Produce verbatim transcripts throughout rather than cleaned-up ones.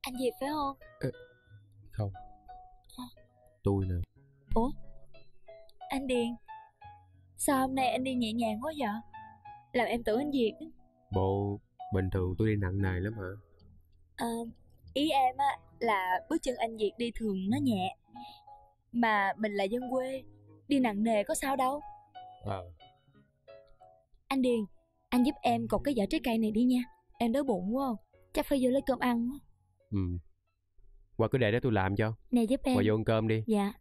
Anh Diệp phải không? Ê, không. Tôi nè. Ủa? Anh Điền, sao hôm nay anh đi nhẹ nhàng quá vậy? Làm em tưởng anh Diệp. Bộ bình thường tôi đi nặng nề lắm hả? À, ý em á là bước chân anh Diệp đi thường nó nhẹ, mà mình là dân quê, đi nặng nề có sao đâu. Ờ. Anh Điền, anh giúp em cột cái vỏ trái cây này đi nha. Em đói bụng quá, chắc phải vô lấy cơm ăn. Ừ. Qua cứ để đó tôi làm cho. Nè giúp em. Qua vô ăn cơm đi. Dạ.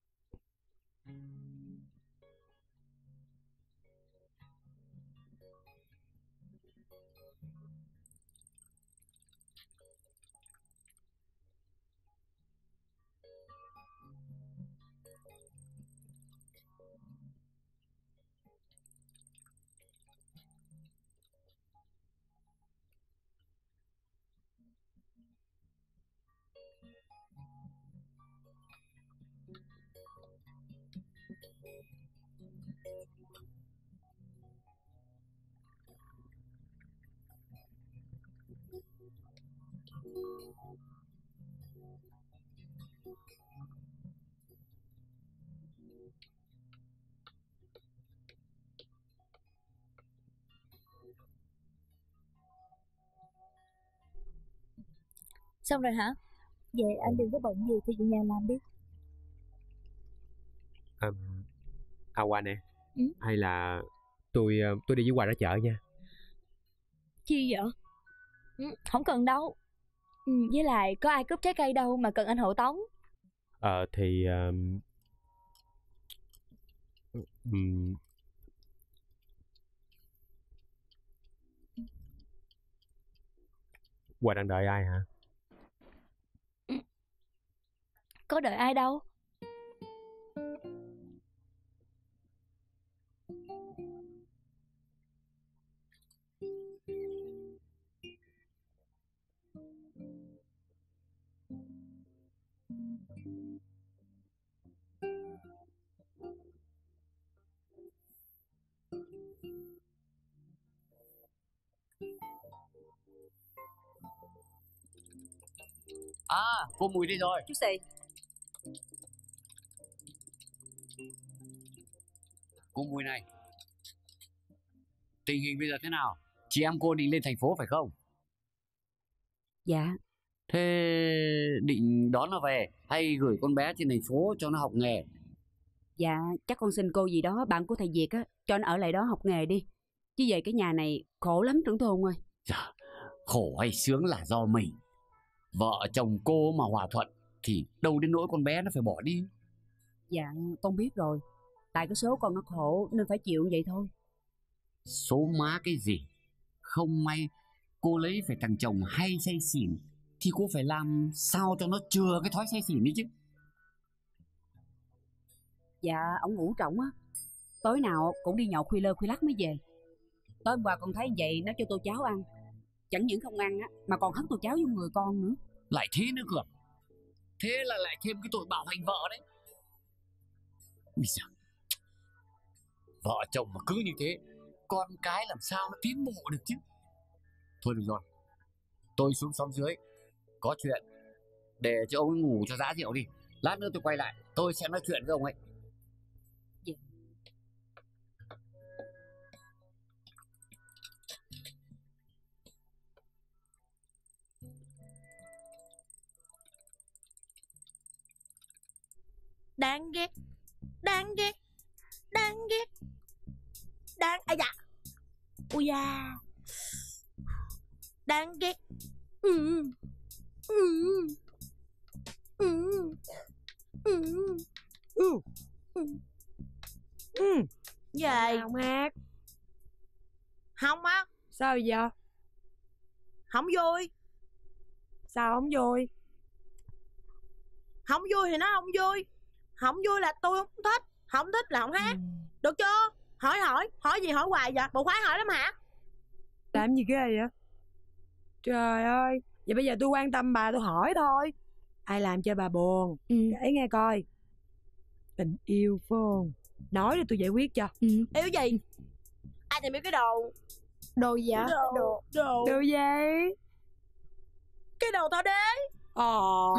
Xong rồi hả? Vậy anh đừng có bận gì thì về nhà làm đi. À, à Hoa nè. Ừ? Hay là tôi tôi đi với Hoa ra chợ nha. Chi vậy? Ừ, không cần đâu. Ừ, với lại có ai cướp trái cây đâu mà cần anh hộ tống. Ờ thì um, um, Hoa đang đợi ai hả? Ừ. Có đợi ai đâu. À, cô Mùi đi rồi. Chú Xì. Cô Mùi này, tình hình bây giờ thế nào? Chị em cô định lên thành phố phải không? Dạ. Thế định đón nó về hay gửi con bé trên thành phố cho nó học nghề? Dạ, chắc con xin cô gì đó, bạn của thầy Việt á, cho nó ở lại đó học nghề đi. Chứ về cái nhà này khổ lắm trưởng thôn ơi. Dạ, khổ hay sướng là do mình. Vợ chồng cô mà hòa thuận thì đâu đến nỗi con bé nó phải bỏ đi. Dạ, con biết rồi. Tại cái số con nó khổ nên phải chịu vậy thôi. Số má cái gì? Không may cô lấy phải thằng chồng hay say xỉn thì cô phải làm sao cho nó chừa cái thói say xỉn đi chứ. Dạ, ông ngủ trọng á. Tối nào cũng đi nhậu khuya lơ khuya lắc mới về. Tối hôm qua con thấy vậy nó cho tô cháo ăn. Chẳng những không ăn á mà còn hất tô cháo vô người con nữa. Lại thế nữa cơ. Thế là lại thêm cái tội bạo hành vợ đấy. Ui giời, vợ chồng mà cứ như thế, con cái làm sao nó tiến bộ được chứ. Thôi được rồi, tôi xuống xóm dưới có chuyện, để cho ông ấy ngủ cho đã rượu đi. Lát nữa tôi quay lại, tôi sẽ nói chuyện với ông ấy. Dạ. Đáng ghét, đáng ghét, đáng ghét, đáng... À dạ. Ui da. Đáng ghét. Ừ. Ừ. Ừ. Ừ. Ừ. Ừ. Gì? Không hát. Không á. Sao giờ? Không vui. Sao không vui? Không vui thì nói không vui. Không vui là tôi không thích. Không thích là không hát. Ừ. Được chưa? Hỏi hỏi. Hỏi gì hỏi hoài vậy? Bộ khoái hỏi lắm hả? Làm gì ghê vậy? Trời ơi. Vậy bây giờ tôi quan tâm bà, tôi hỏi thôi. Ai làm cho bà buồn? Ừ. Kể nghe coi. Tình yêu phải không? Nói để tôi giải quyết cho. Ừ. Yêu gì? Ai tìm yêu cái đồ? Đồ gì vậy? Đồ. Đồ. Đồ gì? Cái đồ tao đế. Ồ.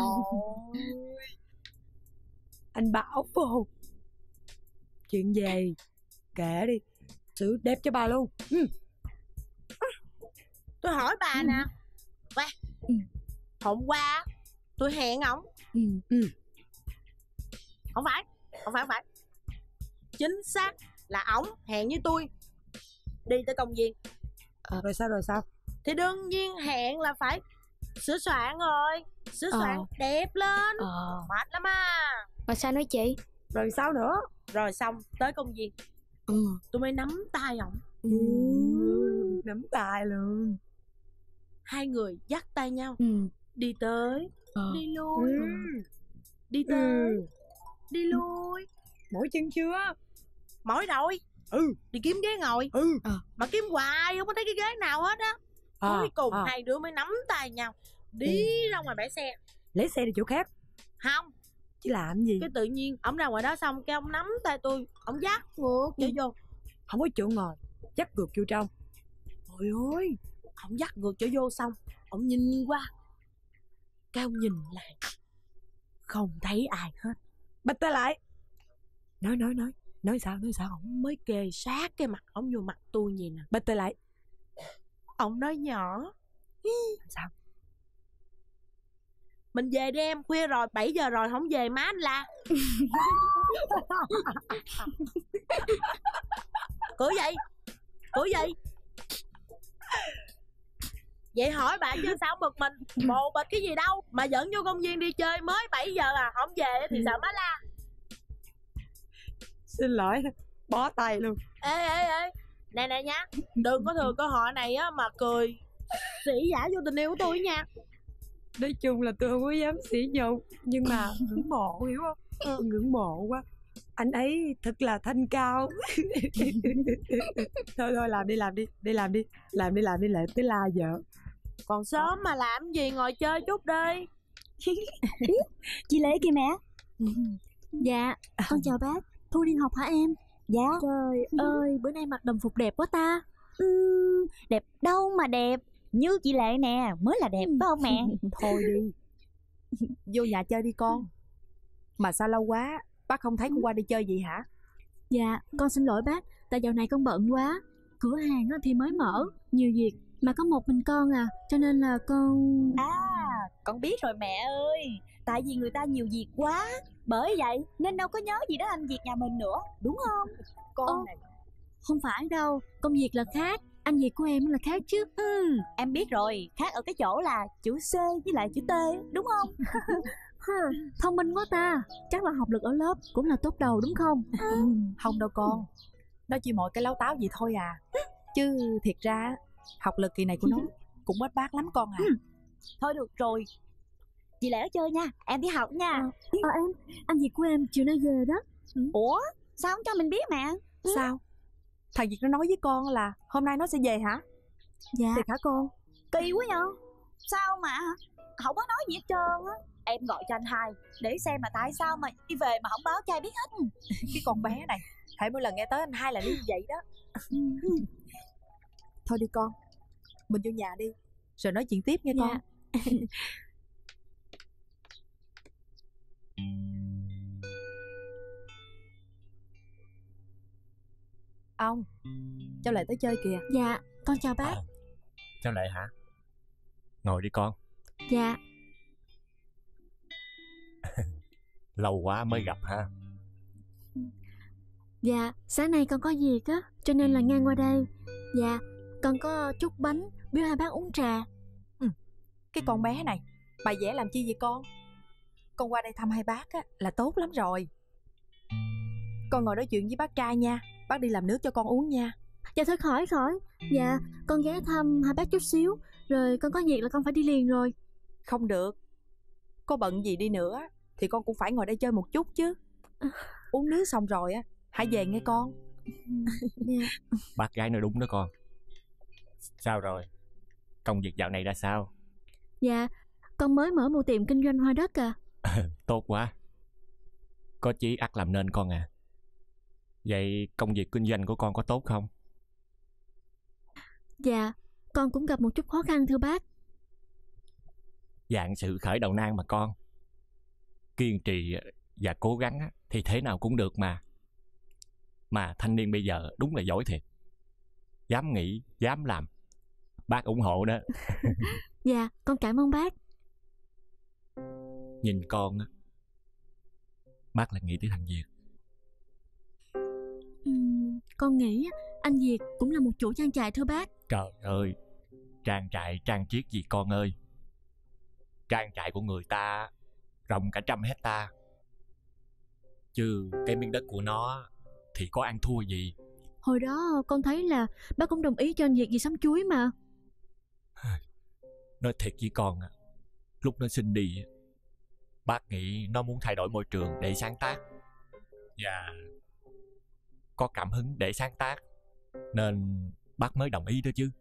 Anh bảo vô. Chuyện gì? Kể đi. Xử đẹp cho bà luôn. Ừ. Tôi hỏi bà nè. Quay. Ừ. Hôm qua tôi hẹn ổng. Ừ. Ừ. Không phải. Không phải không phải. Chính xác là ổng hẹn với tôi đi tới công viên. À, rồi sao rồi sao? Thì đương nhiên hẹn là phải sửa soạn rồi. Sửa soạn Ờ. đẹp lên. Ờ. Mệt lắm à. Mà sao nói chị? Rồi sao nữa? Rồi xong tới công viên. Ừ. Tôi mới nắm tay ổng. Ừ. Nắm tay luôn. Hai người dắt tay nhau. Ừ. Đi tới. Ờ. Đi lui. Ừ. Đi tới. Ừ. Đi lui. Mỏi chân chưa? Mỏi rồi. Ừ. Đi kiếm ghế ngồi. Ừ. Ờ. Mà kiếm hoài không có thấy cái ghế nào hết á. À, Cuối cùng à. hai đứa mới nắm tay nhau đi Ừ. ra ngoài bãi xe. Lấy xe đi chỗ khác. Không. Chứ làm gì? Cái tự nhiên ổng ra ngoài đó xong cái ông nắm tay tôi, ổng dắt ngược trở vô. Không có chỗ ngồi, dắt ngược vô trong. Trời ơi, ổng dắt ngược trở vô xong ổng nhìn qua, cái ông nhìn lại, không thấy ai hết. Bịch tay lại. Nói nói nói. Nói sao nói sao? Ổng mới kề sát cái mặt ổng vô mặt tôi nhìn nè. Bịch tay lại. Ổng nói nhỏ. Sao? Mình về đi em, khuya rồi, bảy giờ rồi không về má anh la. Cười gì? Cười gì? Vậy hỏi bạn chứ sao bực mình. Bồ bịch cái gì đâu mà dẫn vô công viên đi chơi mới bảy giờ à, không về thì sợ má la. Xin lỗi. Bó tay luôn. Ê ê ê, nè nè nha, đừng có thừa cơ hội này á mà cười sỉ giả vô tình yêu của tôi nha. Nói chung là tôi không có dám sỉ nhục, nhưng mà ngưỡng mộ, hiểu không? Ừ. Ngưỡng mộ quá. Anh ấy thật là thanh cao. Thôi thôi làm đi làm đi. Đi làm đi. Làm đi làm đi lại tới la vợ. Còn sớm mà làm gì, ngồi chơi chút đi. Chị Lệ kìa mẹ. Dạ, con chào bác. Thu đi học hả em? Dạ. Trời ơi, bữa nay mặc đồng phục đẹp quá ta. Uhm, đẹp đâu mà đẹp. Như chị Lệ nè, mới là đẹp phải không mẹ? Thôi đi. Vô nhà chơi đi con. Mà sao lâu quá bác không thấy con qua đi chơi gì hả? Dạ, con xin lỗi bác. Tại dạo này con bận quá. Cửa hàng thì mới mở, nhiều việc. Mà có một mình con à, cho nên là con... À, con biết rồi mẹ ơi. Tại vì người ta nhiều việc quá. Bởi vậy nên đâu có nhớ gì đến anh việc nhà mình nữa, đúng không? Con Ô, này không phải đâu, công việc là khác, anh việc của em là khác chứ. Ừ, em biết rồi, khác ở cái chỗ là chữ C với lại chữ T, đúng không? Thông minh quá ta, chắc là học lực ở lớp cũng là tốt đầu đúng không? Ừ. Không đâu con, nó chỉ mỗi cái láo táo gì thôi à. Chứ thiệt ra học lực kỳ này của nó cũng bết bát lắm con à. Ừ. Thôi được rồi, chị Lệ ở chơi nha, em đi học nha. Ờ, ờ em, anh việc của em chiều nay về đó. Ừ. Ủa, sao không cho mình biết mẹ? Ừ. Sao? Thằng Việt nó nói với con là hôm nay nó sẽ về hả? Dạ. Thiệt hả con? Kỳ quá nhở? Sao mà không có nói gì hết trơn á. Em gọi cho anh hai để xem mà tại sao mà đi về mà không báo cho ai biết hết. Cái con bé này, hãy mỗi lần nghe tới anh hai là đi vậy đó. Thôi đi con, mình vô nhà đi, rồi nói chuyện tiếp nha dạ. Con. Ông, cháu Lệ tới chơi kìa. Dạ, con chào bác. À, cháu Lệ hả? Ngồi đi con. Dạ. Lâu quá mới gặp ha. Dạ, sáng nay con có việc á, cho nên là ngang qua đây. Dạ, con có chút bánh biếu hai bác uống trà. Ừ, cái con bé này, bà vẽ làm chi vậy con? Con qua đây thăm hai bác á, là tốt lắm rồi. Con ngồi nói chuyện với bác trai nha. Bác đi làm nước cho con uống nha. Dạ thôi khỏi khỏi. Dạ, con ghé thăm hai bác chút xíu, rồi con có việc là con phải đi liền rồi. Không được, có bận gì đi nữa thì con cũng phải ngồi đây chơi một chút chứ. Uống nước xong rồi á, hãy về nghe con. Dạ. Bác gái nói đúng đó con. Sao rồi? Công việc dạo này ra sao? Dạ, con mới mở một tiệm kinh doanh hoa đất à. Tốt quá. Có chí ắt làm nên con à. Vậy công việc kinh doanh của con có tốt không? Dạ, con cũng gặp một chút khó khăn thưa bác. Vạn sự khởi đầu nan mà con. Kiên trì và cố gắng thì thế nào cũng được mà. Mà thanh niên bây giờ đúng là giỏi thiệt. Dám nghĩ, dám làm. Bác ủng hộ đó. Dạ, con cảm ơn bác. Nhìn con á, bác lại nghĩ tới thằng Việt. Uhm, con nghĩ anh Việt cũng là một chủ trang trại thưa bác. Trời ơi, trang trại trang chiếc gì con ơi. Trang trại của người ta rộng cả trăm hecta, chứ cái miếng đất của nó thì có ăn thua gì. Hồi đó con thấy là bác cũng đồng ý cho anh Việt gì sắm chuối mà. Nói thiệt với con, lúc nó sinh đi, bác nghĩ nó muốn thay đổi môi trường để sáng tác, và có cảm hứng để sáng tác, nên bác mới đồng ý đó chứ.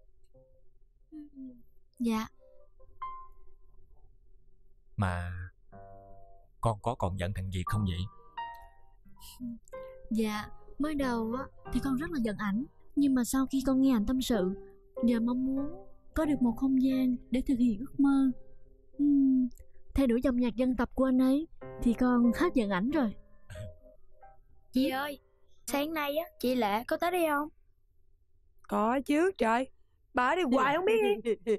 Dạ. Mà con có còn giận thằng Việt không vậy? Dạ, mới đầu á thì con rất là giận ảnh, nhưng mà sau khi con nghe ảnh tâm sự, giờ mong muốn có được một không gian để thực hiện ước mơ, uhm, theo đuổi dòng nhạc dân tộc của anh ấy, thì con hết giận ảnh rồi. Chị ơi, sáng nay á chị Lệ có tới đây không? Có chứ trời, bà ở đây hoài không biết đi.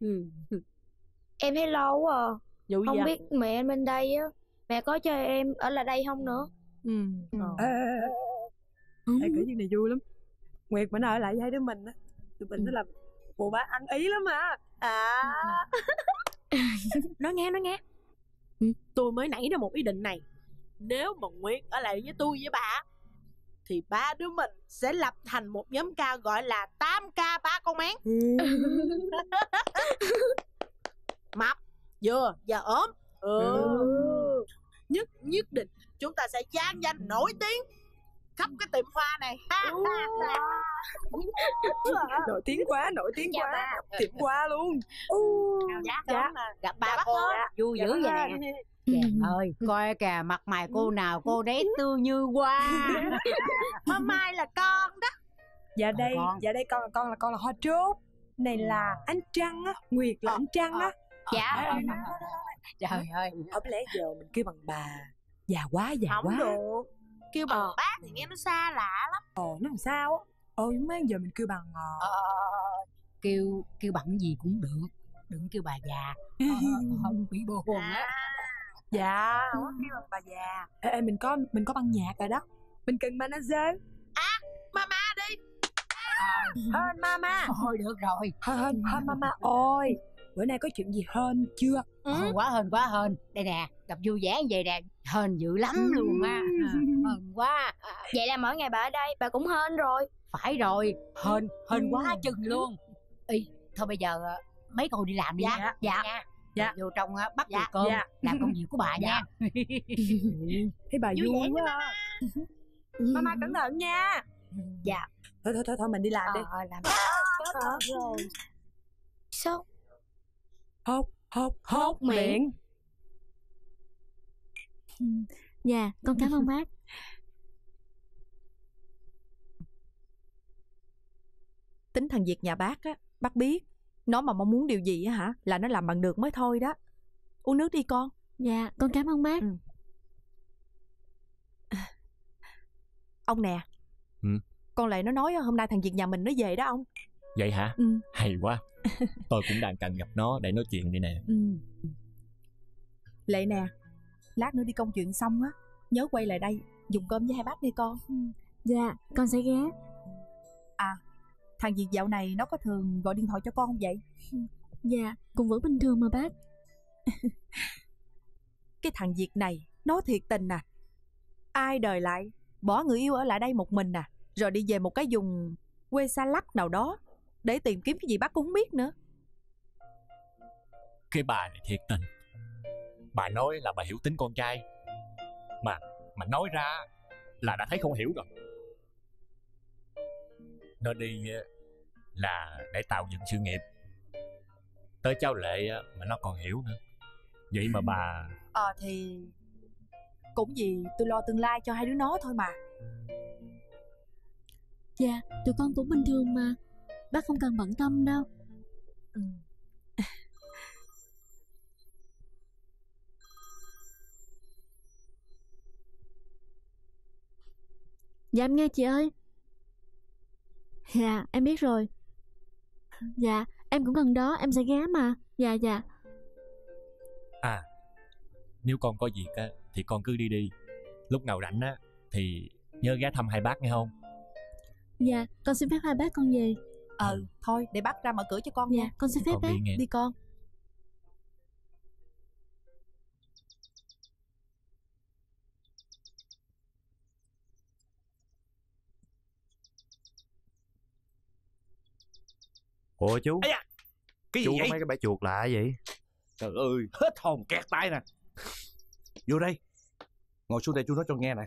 Em thấy lâu quá à. Vụ Không gì biết mẹ em bên đây á, mẹ có cho em ở lại đây không nữa? Ừ. Ê, ê, ê, ê. Ê, kể chuyện này vui lắm. Nguyệt mà nó ở lại với hai đứa mình á, tụi mình nó làm bộ ba ăn ý lắm mà. À. Nói nghe, nói nghe. Tôi mới nảy ra một ý định này. Nếu mà Nguyệt ở lại với tôi với bà, thì ba đứa mình sẽ lập thành một nhóm ca gọi là tám ca ba con mén. Mập, vừa và ốm. Ừ. Nhất nhất định chúng ta sẽ gian danh nổi tiếng khắp cái tiệm hoa này. Nổi tiếng quá, nổi tiếng quá. Tiệm hoa luôn. Dạ, Dạ. gặp ba bác ơi. Vui dữ vậy nè. Chàng ơi, coi kìa, mặt mày cô nào cô đấy tươi như hoa. Mai Mai là con đó. Dạ đây, Con. dạ đây con là con là con là Hoa Trốt. Này là anh Trăng á, Nguyệt là anh Trăng á. Dạ. Trời ơi. Không lẽ giờ mình kêu bằng bà già quá, già Không quá. được. Kêu bằng bác thì nghe nó xa lạ lắm. Ồ, nó làm sao á? Ồ, mấy giờ mình kêu bằng ờ, Kêu kêu bằng gì cũng được, đừng kêu bà già. Không bị buồn á. dạ, không có kêu bằng bà già. Ê, ê, mình có mình có băng nhạc rồi đó. Mình cần manager. Mama đi. Hên mama. Thôi được rồi. Hên, hên mama ơi. Bữa nay có chuyện gì hên chưa? Ừ. Quá hên, quá hên. Đây nè, gặp vui vẻ như vậy nè, hên dữ lắm luôn á. Hên quá. Vậy là mỗi ngày bà ở đây bà cũng hên rồi. Phải rồi, hên, hên quá chừng luôn. Ê, thôi bây giờ mấy cô đi làm đi. Dạ, nha. dạ. Nha. Dạ. Vô trong á, bắt Dạ, dạ, cơm, dạ. làm công việc của bà nha. Thấy bà Vui vui vẻ quá. À. Mama cẩn thận nha. Dạ. Thôi thôi thôi, thôi mình đi làm đi. Ờ, làm rồi. Sao? Hốt, hốt, hốt Hốt miệng. miệng. Dạ, con cảm ơn bác. Tính thằng Việt nhà bác á, bác biết. Nó mà mong muốn điều gì á hả, là nó làm bằng được mới thôi đó. Uống nước đi con. Dạ, con cảm ơn bác. Ừ. Ông nè. Ừ. Con lại nó nói hôm nay thằng Việt nhà mình nó về đó ông. Vậy hả? Ừ. Hay quá. Tôi cũng đang cần gặp nó để nói chuyện đây nè. Ừ. Lệ nè, lát nữa đi công chuyện xong á, nhớ quay lại đây dùng cơm với hai bác đi con. Ừ. Dạ, con sẽ ghé. À, thằng Việt dạo này nó có thường gọi điện thoại cho con không vậy? Dạ, cũng vẫn bình thường mà bác. Cái thằng Việt này nó thiệt tình à. Ai đời lại bỏ người yêu ở lại đây một mình à, rồi đi về một cái vùng quê xa lắc nào đó để tìm kiếm cái gì bác cũng không biết nữa. Cái bà này thiệt tình. Bà nói là bà hiểu tính con trai, Mà mà nói ra là đã thấy không hiểu rồi. Nó đi là để tạo dựng sự nghiệp. Tới cháu Lệ mà nó còn hiểu nữa. Vậy mà bà... Ờ à, thì cũng vì tôi lo tương lai cho hai đứa nó thôi mà. Dạ, tụi con cũng bình thường mà. Bác không cần bận tâm đâu. Ừ. Dạ em nghe chị ơi. Dạ em biết rồi. Dạ em cũng gần đó, em sẽ ghé mà. Dạ dạ. À, nếu con có việc á thì con cứ đi đi. Lúc nào rảnh á thì nhớ ghé thăm hai bác nghe không? Dạ con xin phép hai bác con về. Ừ thôi để bác ra mở cửa cho con Dạ nha. con xin phép Con bác. đi nghe. Đi con. Ủa chú, Ây da, cái gì chú vậy? có mấy cái bãi chuột lạ vậy? Trời ơi, hết hồn kẹt tay nè. Vô đây, ngồi xuống đây chú nói cho nghe nè.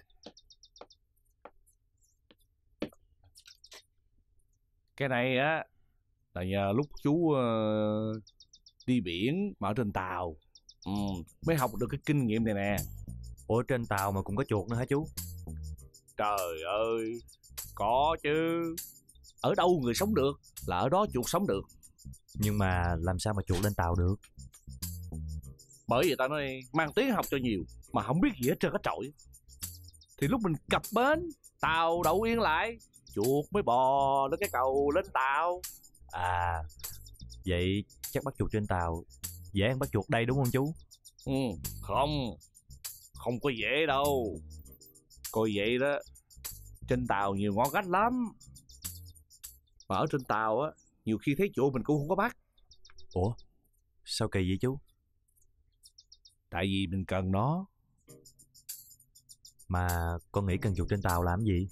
Cái này á là nhờ lúc chú uh, đi biển mà ở trên tàu, ừ, mới học được cái kinh nghiệm này nè. Ủa trên tàu mà cũng có chuột nữa hả chú? Trời ơi, có chứ. Ở đâu người sống được là ở đó chuột sống được. Nhưng mà làm sao mà chuột lên tàu được? Bởi vì ta nói mang tiếng học cho nhiều mà không biết gì hết trơn hết trọi. Thì lúc mình cập bến, tàu đậu yên lại, chuột mới bò lên cái cầu lên tàu. À, vậy chắc bắt chuột trên tàu dễ hơn bắt chuột đây đúng không chú? Ừ, không, không có dễ đâu. Coi vậy đó, trên tàu nhiều ngõ gách lắm. Mà ở trên tàu á, nhiều khi thấy chuột mình cũng không có bắt. Ủa, sao kỳ vậy chú? Tại vì mình cần nó. Mà con nghĩ cần chuột trên tàu làm gì?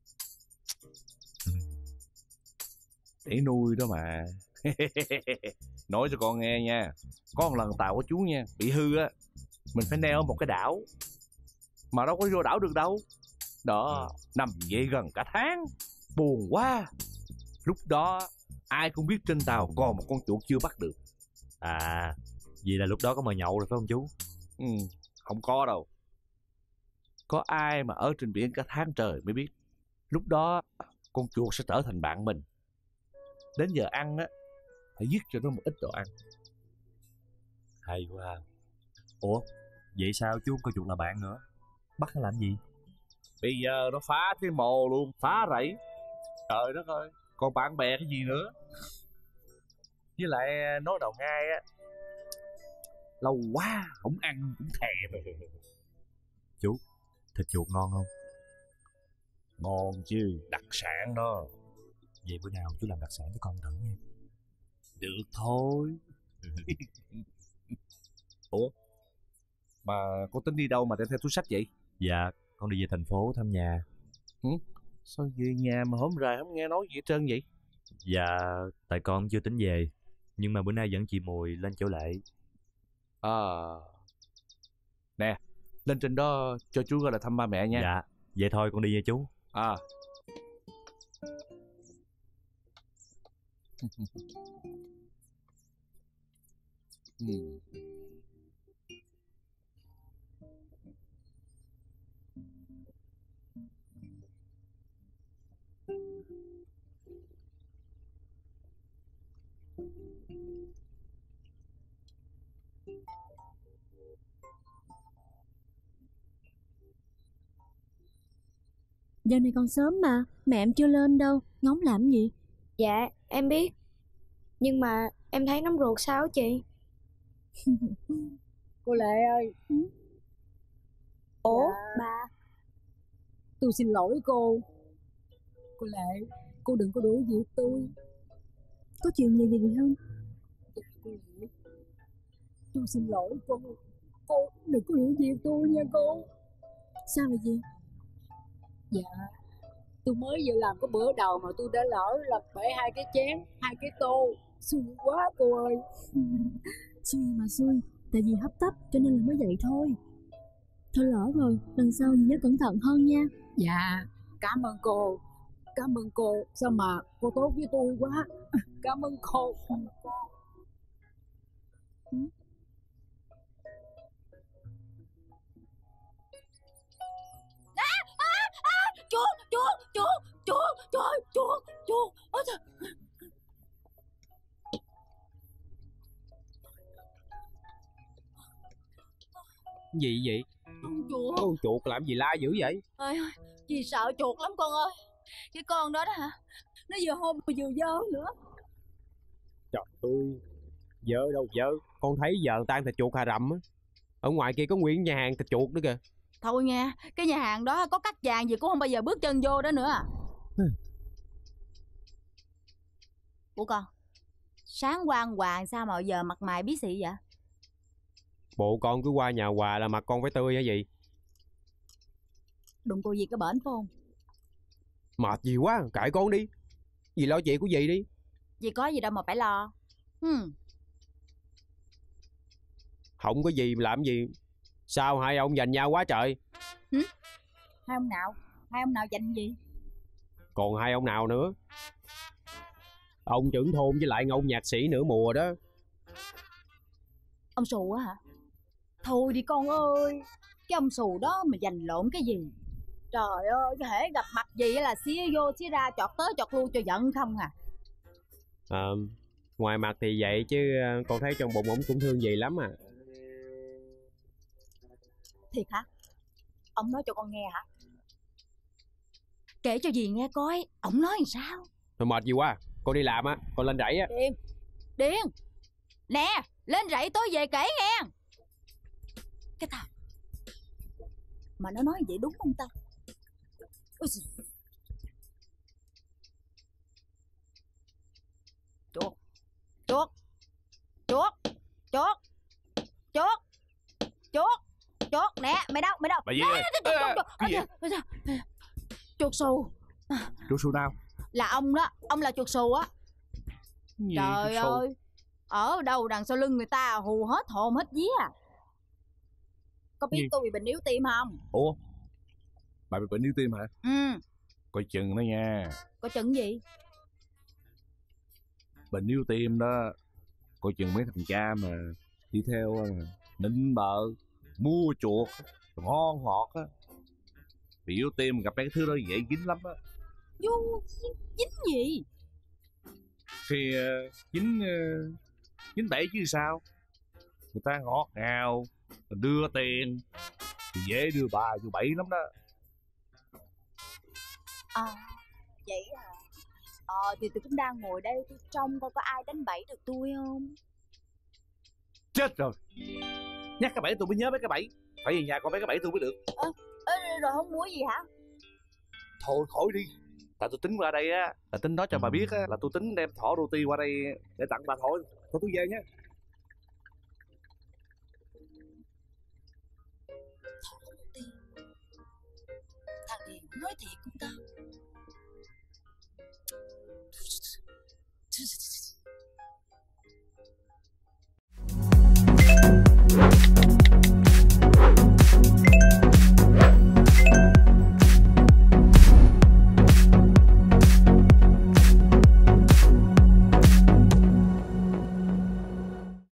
Để nuôi đó mà. Nói cho con nghe nha, có một lần tàu của chú nha bị hư á, mình phải neo ở một cái đảo mà đâu có vô đảo được đâu. Đó, nằm vậy gần cả tháng, buồn quá. Lúc đó ai cũng biết trên tàu còn một con chuột chưa bắt được. À, vậy là lúc đó có mời nhậu rồi phải không chú? Ừ, không có đâu. Có ai mà ở trên biển cả tháng trời mới biết. Lúc đó con chuột sẽ trở thành bạn mình. Đến giờ ăn á, phải giết cho nó một ít đồ ăn. Hay quá. Ủa, vậy sao chú không coi chuột là bạn nữa? Bắt nó làm gì? Bây giờ nó phá cái mồ luôn, phá rẫy. Trời đất ơi, còn bạn bè cái gì nữa. Với lại nói đầu ngay á, lâu quá không ăn cũng thèm. Chú, thịt chuột ngon không? Ngon chứ, đặc sản đó. Vậy bữa nào chú làm đặc sản cho con thử nha. Được thôi. Ủa, mà con tính đi đâu mà đem theo túi sách vậy? Dạ, con đi về thành phố thăm nhà. Ừ? Sao về nhà mà hôm rày không nghe nói gì hết trơn vậy? Dạ, tại con chưa tính về. Nhưng mà bữa nay dẫn chị Mùi lên chỗ Lệ. À, nè, lên trên đó cho chú gọi là thăm ba mẹ nha. Dạ, vậy thôi con đi nha chú. À. Ừ. Giờ này còn sớm mà, mẹ em chưa lên đâu, ngóng làm gì? Dạ em biết, nhưng mà em thấy nóng ruột sao á chị? Cô Lệ ơi. Ủa Dạ. bà? Tôi xin lỗi cô. Cô Lệ, cô đừng có đuổi việc tôi. Có chuyện gì gì không? Dạ cô Lệ, tôi xin lỗi cô. Cô đừng có đuổi việc tôi nha cô. Sao vậy gì? Dạ, tôi mới vừa làm cái bữa đầu mà tôi đã lỡ làm bể hai cái chén, hai cái tô. Xui quá cô ơi. Xui mà xui, tại vì hấp tấp cho nên là mới vậy thôi. Thôi lỡ rồi, lần sau thì nhớ cẩn thận hơn nha. Dạ, cảm ơn cô. Cảm ơn cô, sao mà cô tốt với tôi quá. Cảm ơn cô. Ừ. Chuột, chuột, chuột, chuột, chuột, chuột, chuột. Ôi trời. Gì vậy? Con chuột. Con chuột làm gì la dữ vậy? Ôi ơi, Chị sợ chuột lắm con ơi. Cái con đó đó hả, nó vừa hôn mà vừa dơ nữa. Trời ơi, vợ đâu vợ, con thấy giờ người ta ăn thịt chuột Hà Rầm á. Ở ngoài kia có nguyên nhà hàng thịt chuột nữa kìa. Thôi nha, cái nhà hàng đó có cắt vàng gì cũng không bao giờ bước chân vô đó nữa à. Ủa con, sáng qua ăn Hòa sao mà giờ mặt mày bí xị vậy? Bộ con cứ qua nhà Hòa là mặt con phải tươi hả gì? Đụng cô gì cái bển phải không? Mệt gì quá, kệ con đi. Dì lo chuyện của dì đi. Dì có gì đâu mà phải lo. Hmm. Không có gì mà làm gì. Sao hai ông giành nhau quá trời? Hử? Hai ông nào? Hai ông nào giành gì? Còn hai ông nào nữa? Ông trưởng thôn với lại ông nhạc sĩ nửa mùa đó. Ông Xù á hả? Thôi đi con ơi, cái ông Xù đó mà giành lộn cái gì? Trời ơi, cái hễ gặp mặt gì là xía vô xía ra, chọt tới chọt lui cho giận không à. À, ngoài mặt thì vậy chứ con thấy trong bụng ổng cũng thương dì lắm à. Thiệt hả? Ông nói cho con nghe hả? Kể cho dì nghe coi, ổng nói làm sao? Thôi mệt gì quá, con đi làm á, con lên rẫy á. Điên, Điên, nè, lên rẫy tối về kể nghe. Cái thằng mà nó nói vậy đúng không ta? Ôi giời. Chuột, chuột, chuột, chuột, chuột, chuột, chuột, nè, mày đâu, mày đâu? Bà gì ơi? Cái gì? Chuột Xù. Chuột Xù nào? Là ông đó, ông là chuột Xù á. Trời ơi, ở đâu đằng sau lưng người ta hù hết hồn hết vía à. Có biết tôi bị bệnh yếu tim không? Ủa, bà bị bệnh yếu tim hả? Ừ. Coi chừng đó nha. Coi chừng gì? Bệnh yếu tim đó, coi chừng mấy thằng cha mà đi theo nịnh bợ mua chuột ngon ngọt á, bị yếu tim gặp mấy cái thứ đó dễ dính lắm á. Vô dính gì? Thì uh, dính uh, dính bẫy chứ sao. Người ta ngọt ngào đưa tiền thì dễ đưa bà vô bẫy lắm đó. À vậy à? Ờ thì tôi cũng đang ngồi đây tôi trông coi có ai đánh bẫy được tôi không. Chết rồi, nhắc cái bẫy tôi mới nhớ mấy cái bẫy. Phải về nhà con mấy cái bẫy tôi mới được. Ơ à, rồi không mua gì hả? Thôi khỏi đi, tại tôi tính qua đây á là tính nói cho bà biết á là tôi tính đem thỏ roti qua đây để tặng bà thôi. Thôi tôi về nhé. Thỏ roti, thằng này nói thiệt cũng tao.